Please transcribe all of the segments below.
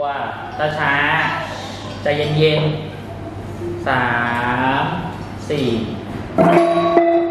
ช้าๆใจเย็นๆ3 4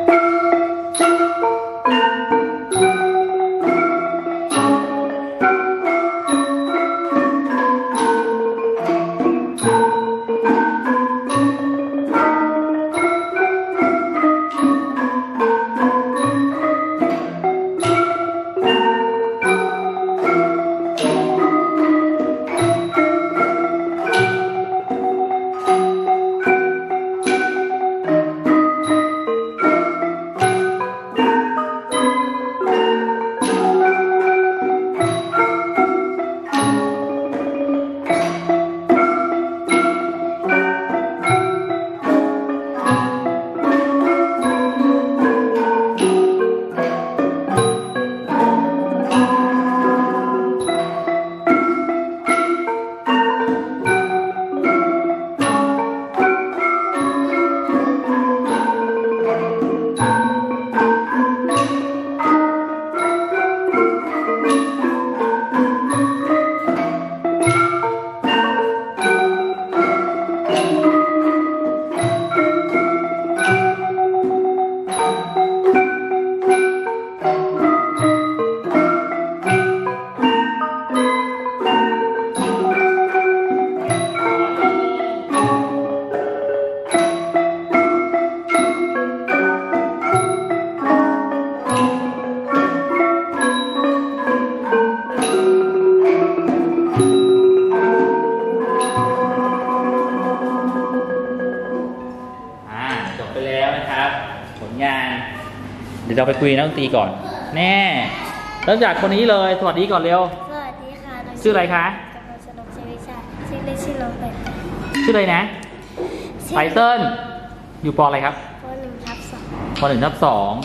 จบไปแล้วนะครับผลงานเดี๋ยวเราไปคุยนักดนตรีก่อนแน่เริ่มจากคนนี้เลยสวัสดีก่อนเร็วสวัสดีค่ะชื่ออะไรคะกำลังสนุกชื่อวิชาชื่อเล่นชื่อน้องเป็ดชื่ออะไรนะไตเติ้ลอยู่ป.อะไรครับป.1/2 ป.1/2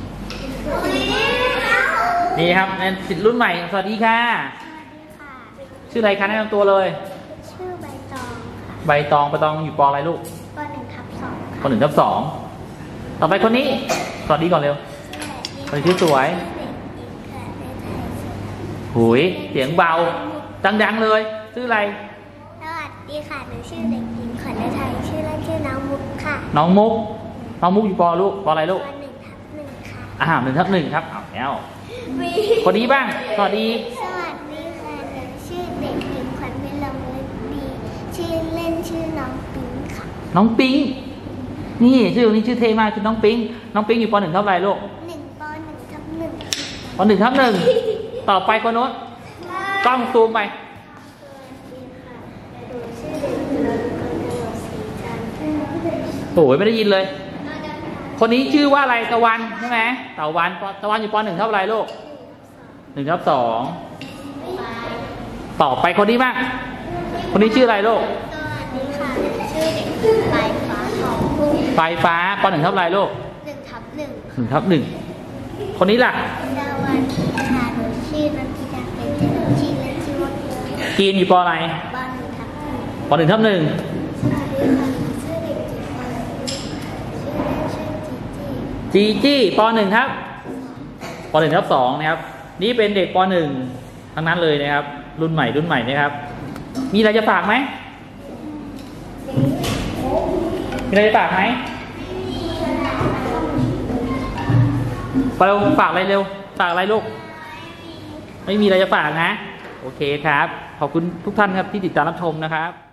นี่ครับศิษย์รุ่นใหม่สวัสดีค่ะชื่ออะไรคะแนะนำตัวเลยชื่อใบตองใบตองอยู่ป.อะไรลูกป.1/2 ป.1/2ต่อไปคนนี้สวัสดีก่อนเร็วคนชื่อสวยหุยเสียงเบาดังๆเลยชื่ออะไรสวัสดีค่ะหนูชื่อเด็กหญิงขวัญฤทัยชื่อเล่นชื่อน้องมุกค่ะน้องมุกอยู่ป.ลูกป.อะไรลูกป.1/1ค่ะ 1/1ครับเอาแล้วคนนี้บ้างสวัสดีสวัสดีค่ะหนูชื่อเด็กหญิงขวัญพิรมฤดีชื่อเล่นชื่อน้องปิ๊งค่ะน้องปิ๊งนี่ชื่อนี้ชื่อเท่มากคือน้องปิ๊งอยู่ป.1 เท่าไหร่ลูกป.1/1 ป.1/1ต่อไปคนโน้นต้องซูมไปโอ้ยไม่ได้ยินเลยคนนี้ชื่อว่าอะไรตะวันใช่ไหมตะวันอยู่ป.1 เท่าไหร่ลูก1/2ต่อไปคนนี้บ้างคนนี้ชื่ออะไรลูกสวัสดีค่ะชื่อเด็กหญิงปลายฟ้าทองพุ่งปลายฟ้าป.1 เท่าไหร่ลูก1/1คนนี้ล่ะดาวันค่ะหนูชื่อนันทิดาเป็นชื่อเล่นชื่อว่ากีนอยู่ป.อะไรป.1/1 สวัสดีค่ะชื่อเด็กหญิงป.1 จีจี้ป.1 ครับป.1/2นะครับนี่เป็นเด็กป.1ทั้งนั้นเลยนะครับรุ่นใหม่นะครับมีอะไรจะฝากไหมไปเร็วฝากอะไรเร็วฝากอะไรลูกไม่มีอะไรจะฝากนะโอเคครับขอบคุณทุกท่านครับที่ติดตามรับชมนะครับ